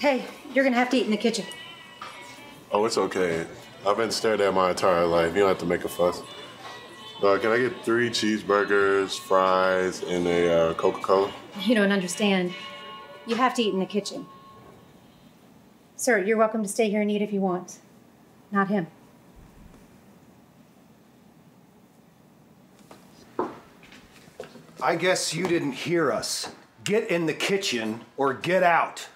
Hey, you're gonna have to eat in the kitchen. Oh, it's okay. I've been stared at my entire life. You don't have to make a fuss. Can I get 3 cheeseburgers, fries, and a Coca-Cola? You don't understand. You have to eat in the kitchen. Sir, you're welcome to stay here and eat if you want. Not him. I guess you didn't hear us. Get in the kitchen or get out.